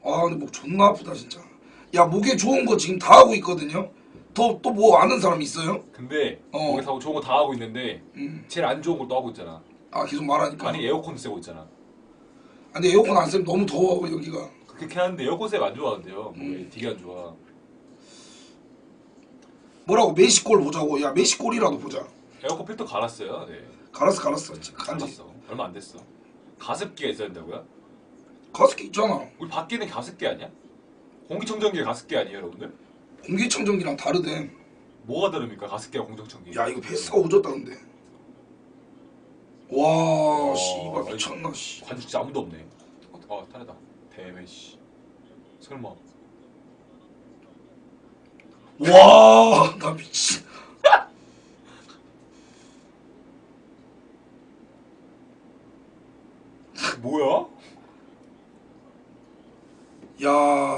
아 근데 목 존나 아프다 진짜. 야 목에 좋은 거 지금 다 하고 있거든요. 또 뭐 아는 사람 있어요? 근데 목에 다 좋은 거 다 하고 있는데 제일 안 좋은 걸 또 하고 있잖아. 아 계속 말하니까. 아니 에어컨 쐬고 있잖아. 아, 근데 에어컨 안 쓰면 너무 더워 여기가. 그렇게 하는데 에어컨 쐬면 안 좋아하는데요. 몸에 되게 안 좋아. 뭐라고 메시골 보자고. 야 메시골이라도 보자. 에어컨 필터 갈았어요. 네. 갈았어. 간지. 갈았어. 얼마 안 됐어. 가습기가 있어야 된다고요? 가습기 있잖아. 우리 밖에는 가습기 아니야? 공기청정기가 가습기 아니에요, 여러분들? 공기청정기랑 다르대. 뭐가 다릅니까? 가습기랑 공기청정기. 야 이거 패스가 오졌다 근데. 와 씨발 미쳤나 씨. 관주 진짜 아무도 없네. 타르다. 대회 씨. 설마. 와 나 미친. 뭐야? 야.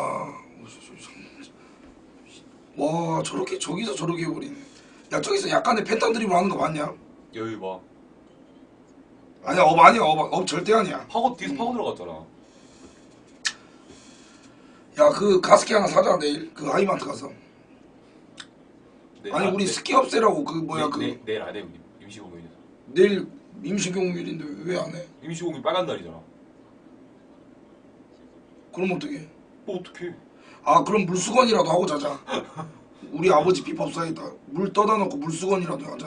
와 저렇게 저기서 저렇게 해버리네. 야 저기서 약간의 패턴 드립을 하는 거 맞냐? 여기 봐. 아니야 아니야 절대 아니야. 뒤에서 파고 들어갔잖아. 야 그 가습기 하나 사자 내일 그 아이마트 가서. 아니 우리 스키 업세라고 그 뭐야 내일 안 해, 우리 임시공휴일이야. 내일 임시공휴일인데 왜 안 해? 임시공휴일 빨간 날이잖아. 그럼 어떡해? 뭐 어떡해? 아 그럼 물수건이라도 하고 자자. 우리 아버지 비법 써야겠다. 물 떠다 놓고 물수건이라도 하자.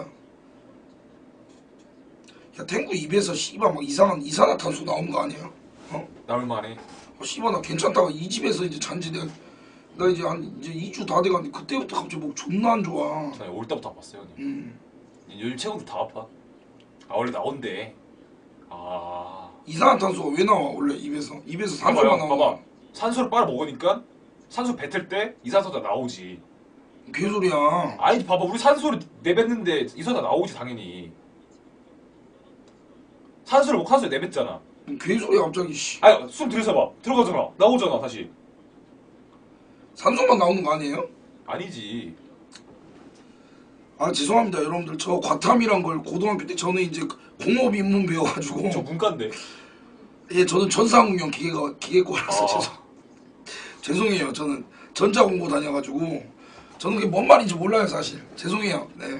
야 탱구 입에서 씨발 막 이상한 이산화탄소 나오는 거 아니야? 어? 나올 만해. 씨발 나 괜찮다가 이 집에서 이제 잔지 나 이제 한 이제 2주 다 돼가는데 그때부터 갑자기 목 존나 안 좋아. 나 올 때부터 아팠어요. 요즘 체온도 다 아파. 원래 나온대. 이산화탄소가 왜 나와 원래 입에서 산소만 나와. 봐봐. 산소를 빨아 먹으니까 산소 뱉을 때 이산화탄소가 나오지. 개소리야. 아니 봐봐, 우리 산소를 내뱉는데 이산화탄소 나오지 당연히. 산소를 내뱉잖아. 개소리야 갑자기 씨. 아니 숨 들이셔봐. 들어가잖아. 나오잖아 다시. 산소만 나오는 거 아니에요? 아니지. 아 죄송합니다 여러분들. 저 과탐이란 걸 고등학교 때 저는 이제 공업 입문 배워가지고. 저 문과인데. 예 저는 전상응용 기계과라서 죄송해요. 저는 전자공고 다녀가지고 저는 그게 뭔 말인지 몰라요 사실. 죄송해요. 네.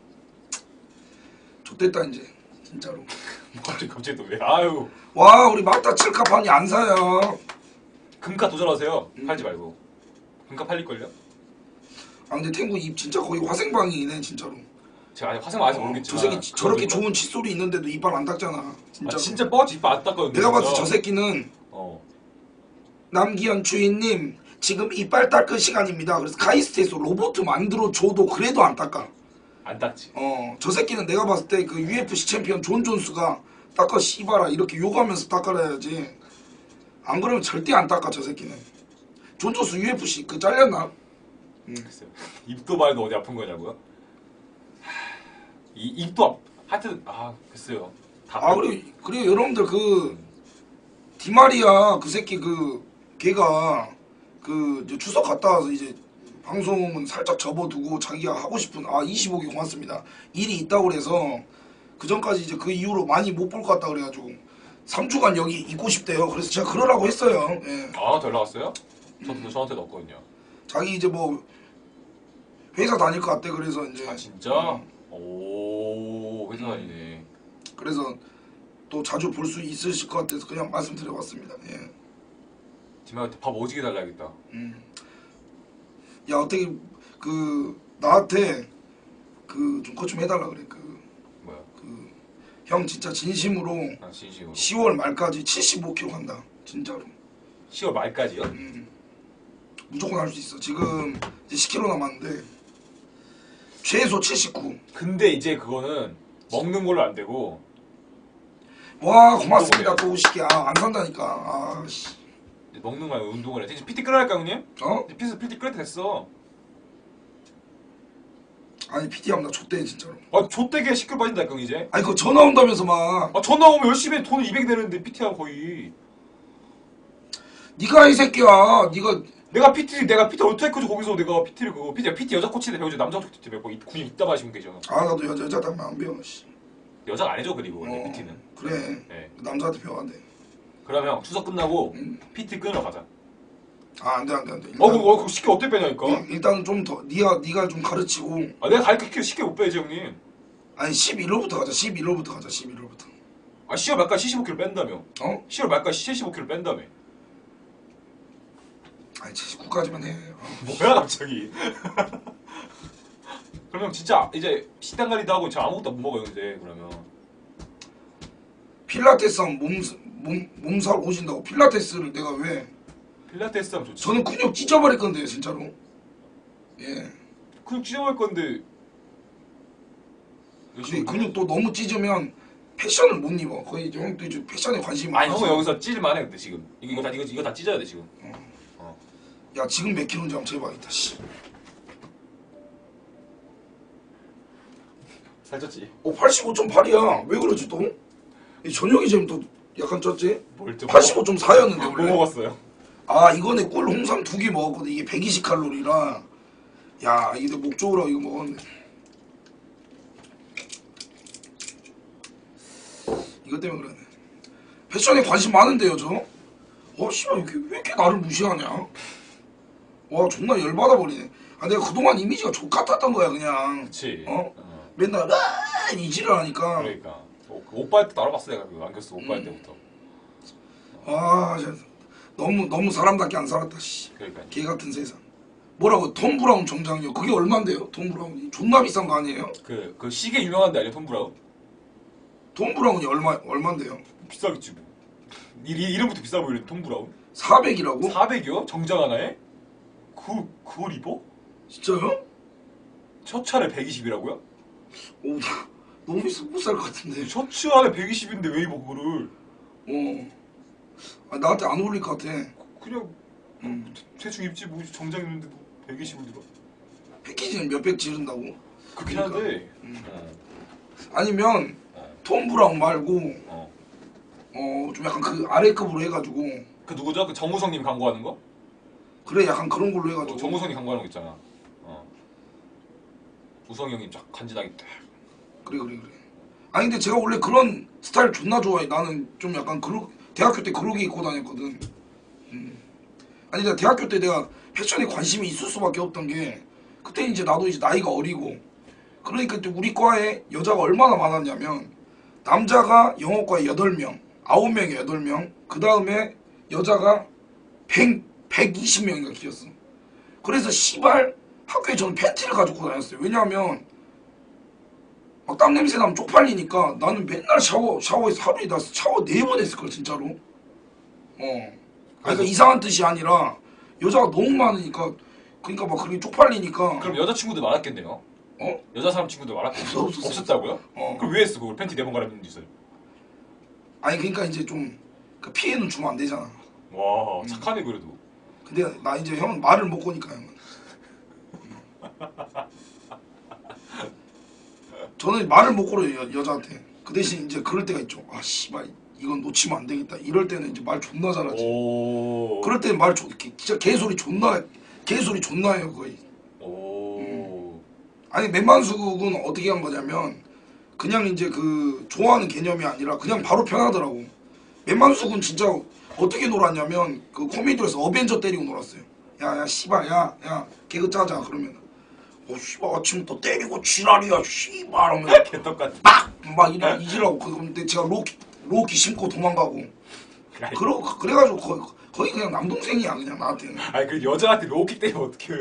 좋됐다 이제 진짜로. 갑자기 또 왜? 아유. 와 우리 막타 칠카판이 안 사요. 금카 도전하세요. 팔지 말고. 금카 팔릴걸요? 아 근데 탱구 입 진짜 거의 화생방이네 진짜로. 제가 아직 화생 안 해서 모르겠지만 저 새끼 저렇게 좋은 칫솔이 있는데도 이빨 안 닦잖아. 진짜. 진짜 뻐지 이빨 안 닦거든요. 내가 봤을 때 저 새끼는 남기현 주인님 지금 이빨 닦을 시간입니다. 그래서 카이스트에서 로봇 만들어 줘도 그래도 안 닦아. 안 닦지. 저 새끼는 내가 봤을 때 그 UFC 챔피언 존 존스가 닦아 씨발아 이렇게 욕하면서 닦아야지. 안 그러면 절대 안 닦아 저 새끼는. 존 존스 UFC 그 잘렸나? 글쎄요. 입도 말도 어디 아픈 거냐고요? 입도 하여튼 글쎄요. 그리고 여러분들 그 디마리아 그 새끼 걔가 추석 갔다 와서 이제 방송은 살짝 접어두고 자기가 하고 싶은 25개 고맙습니다. 일이 있다고 그래서 그 전까지 이제 그 이후로 많이 못 볼 것 같다 그래가지고 3주간 여기 있고 싶대요. 그래서 제가 그러라고 했어요. 예. 연락 왔어요? 저한테 넣었거든요. 자기 이제 뭐 회사 다닐 것 같대. 그래서 이제 진짜? 오 회사 다니네. 그래서 또 자주 볼 수 있으실 것 같아서 그냥 말씀드려봤습니다. 예. 디마한테 밥 오지게 달라야겠다. 야 어떻게 나한테 좀 그것 좀 해달라 그래. 뭐야? 형 진짜 진심으로 진심으로 10월 말까지 75kg 간다. 진짜로. 10월 말까지요? 무조건 할 수 있어. 지금 이제 10kg 남았는데 최소 79. 근데 이제 그거는 먹는 걸로 안 되고. 와 고맙습니다. 또 오시게. 안 산다니까. 씨. 먹는 거 말고 운동을 해. 이제 PT 끌어갈까 형님? PT 끌 때 됐어. 아니 PT 하면 나 좆대 진짜로. 좆되게 시끌 빠진다니까 이제. 아니 그거 전화 온다면서 막. 전화 오면 열심히 해. 돈을 200 내는데 PT하고 거의. 니가 이 새끼야. 내가 PT 어떻게 해줘 거기서 내가 PT를 PT 여자 코치인데 배우지 남자 코치 배우고 군인 이따 마시면 되죠. 나도 여자한테 안 배워 씨. 여자가 안 해줘 그리고 원래 PT는. 그래. 네. 남자한테 배워야 돼. 그러면 추석 끝나고 PT 끊으러 가자. 아 안돼 안돼 안돼. 그거 쉽게 어떻게 빼냐니까. 일단은 좀 더 네가 좀 가르치고. 아 내가 가르쳐 쉽게 못 빼지 형님. 아니 11월부터 가자. 11월부터 가자. 11월부터. 아 10월 말까지 75kg 뺀다며. 어? 10월 말까지 75kg 뺀다며. 아니 79까지만 해. 뭐야 갑자기. 그럼 형 진짜 이제 식단 관리도 하고 저 아무것도 못 먹어요 이제 그러면. 필라테스 하면 몸살 오신다고. 필라테스를 내가 왜? 필라테스 하면 좋지. 저는 근육 찢어버릴 건데요 진짜로. 예. 근육 찢어버릴 건데. 근데 근육도 너무 찢으면 패션을 못 입어. 거의 이제 형도 이제 패션에 관심이 아니 많아서. 형은 여기서 찢을만해 근데 지금 이거 다 찢어야 돼 지금. 야 지금 몇 킬로인지 한번 재봐야겠다. 씨. 살쪘지. 85.8이야. 왜 그러지 또? 이 저녁이 지금 또 약간 쪘지? 뭘 좀 85.4였는데 뭐 원래. 먹었어요? 아 이거네 꿀 홍삼 2개 먹었거든. 이게 120칼로리라. 야 이게 목 좋으라고 이거 먹었네. 이것 때문에 그러네. 패션에 관심 많은데요 저? 씨발 왜 이렇게 나를 무시하냐? 와 존나 열받아 버리네. 아 내가 그동안 이미지가 족같았던 거야 그냥. 그치. 맨날 이지를 하니까. 그러니까 그 오빠 할 때도 알아봤어 내가 그거 안경 쓰고 오빠 할 때부터. 진짜 너무 사람답게 안 살았다 씨. 그러니까. 개 같은 세상. 뭐라고 톰 브라운 정장이요? 그게 얼만데요? 톰 브라운이 존나 비싼 거 아니에요? 그 시계 유명한데 알죠 톰 브라운? 톰 브라운이 얼만데요? 비싸겠지 뭐. 이름부터 비싸 보이는 톰 브라운? 400이라고? 400이요? 정장 하나에? 그걸 입어? 진짜요? 셔츠하나에 120이라고요? 오 너무 비싸 못 살 것 같은데. 셔츠 안에 120인데 왜 입어 그거를? 나한테 안 어울릴 것 같아. 그냥 대충 입지 뭐 정장 입는데 뭐 120을 들어? 패키지는 몇백 지른다고? 그렇긴 그러니까. 한데. 아니면 톰 브라운 말고 어. 좀 약간 그 아래급으로 해가지고. 그 누구죠? 그 정우성님 광고하는 거? 그래 약간 그런 걸로 해가지고. 정우성이 광고하는 거 있잖아. 우성이 형님 쫙 간지나게 딱. 그래. 아니 근데 제가 원래 그런 스타일 존나 좋아해. 나는 좀 약간 대학교 때 그러게 입고 다녔거든. 아니 내가 대학교 때 내가 패션에 관심이 있을 수밖에 없던 게 그때 이제 나도 이제 나이가 어리고 그러니까 그때 우리 과에 여자가 얼마나 많았냐면 남자가 영어과에 8명, 9명에 8명, 그 다음에 여자가 120명인가 길었어. 그래서 씨발 학교에 저는 팬티를 가지고 다녔어요. 왜냐하면 막 땀 냄새 나면 쪽팔리니까 나는 맨날 샤워해서 하루에 나 샤워 4번 했을걸 진짜로. 그러니까 이상한 뜻이 아니라 여자가 너무 많으니까 그러니까 막 그렇게 쪽팔리니까. 그럼 여자친구들 많았겠네요? 여자 사람 친구들 많았겠네요? 없었어. 없었다고요? 그럼 왜 했어 그걸 팬티 4번 갈아입는 짓을? 아니 그러니까 이제 좀 그 피해는 주면 안 되잖아. 와 착하네 그래도. 근데 나 이제 형은 말을 못 거니까 형은. 저는 말을 못 걸어요 여자한테. 그 대신 이제 그럴 때가 있죠. 아 씨발 이건 놓치면 안 되겠다. 이럴 때는 이제 말 존나 잘하지. 그럴 때는 진짜 개소리 존나 해요 거의. 아니 맨만숙은 어떻게 한 거냐면 그냥 이제 그 좋아하는 개념이 아니라 그냥 바로 편하더라고. 맨만숙은 진짜 어떻게 놀았냐면 그 코미디에서 어벤져 때리고 놀았어요. 야 씨발 야 개그 짜자 그러면 씨발 아침부터 때리고 지랄이야 씨발 하면 개떡같은. 막 이지라고. 근데 제가 로키 심고 도망가고 그래가지고 거의 그냥 남동생이야 그냥 나한테는. 아니 그 여자한테 로우킥 때리면 어떡해.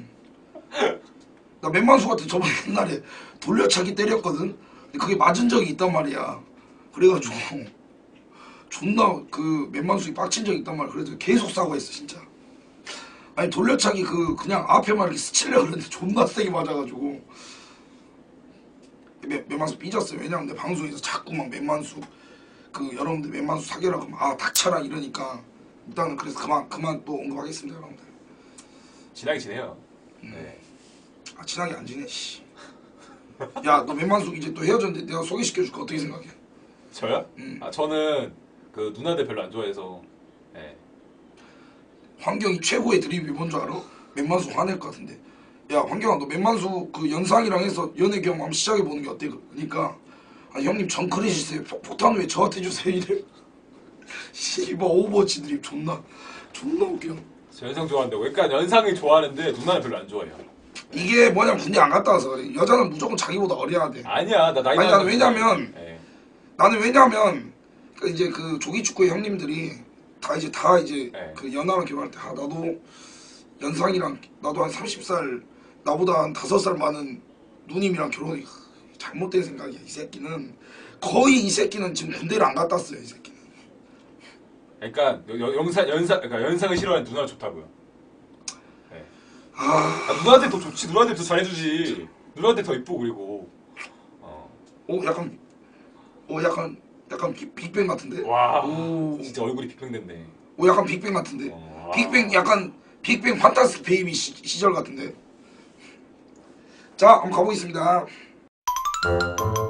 나 맨만숙한테 저번에 옛날에 돌려차기 때렸거든. 근데 그게 맞은 적이 있단 말이야. 그래가지고 존나 그 맨만숙이 빡친 적이 있단 말이야. 그래서 계속 사과했어 진짜. 아니 돌려차기 그냥 앞에만 이렇게 스치려고 그랬는데 존나 세게 맞아가지고 맨만숙 삐졌어요. 왜냐면 내 방송에서 자꾸 막 맨만숙 여러분들 맨만숙 사귀라 그러면 닥쳐라 이러니까 일단은 그래서 그만 또 언급하겠습니다 여러분들. 친하게 지내요. 네. 친하게 안 지내 씨. 야 너 맨만숙 이제 또 헤어졌는데 내가 소개시켜줄까 어떻게 생각해? 저요? 저는 그 누나들 별로 안 좋아해서. 네. 환경이 최고의 드립이 뭔 줄 알아? 맨만숙 화낼 것 같은데. 야 환경아 너 맨만숙 그 연상이랑 해서 연애 경험 한번 시작해보는 게 어때? 그러니까 형님 전 크레딧이세요. 폭탄 왜 저한테 주세요 이래. 씨발 오버워치 드립 존나 웃겨. 저 연상 좋아한다고. 그러니까 연상을 좋아하는데 누나는 별로 안 좋아해요. 이게 뭐냐면 군대 안 갔다 와서 그래. 여자는 무조건 자기보다 어려야 돼. 아니야, 나 나이 아니, 많은 나는 왜냐면 그 이제 그 조기축구의 형님들이 다 이제 네. 그 연하랑 결혼할 때 나도 연상이랑 나도 한 30살 나보다 한 5살 많은 누님이랑 결혼이 잘못된 생각이야. 이 새끼는 거의 이 새끼는 지금 군대를 안 갔다 왔어요. 이 새끼는. 그러니까 그러니까 연상을 싫어하는 누나가 좋다고요. 네. 아, 누나한테 더 좋지. 누나한테 더 잘해주지. 누나한테 더 이쁘고 그리고. 약간 빅뱅 같은데? 와, 오, 진짜 얼굴이 빅뱅됐네. 약간 빅뱅 같은데? 와. 약간 빅뱅 판타스틱 베이비 시절 같은데? 자, 한번 가보겠습니다.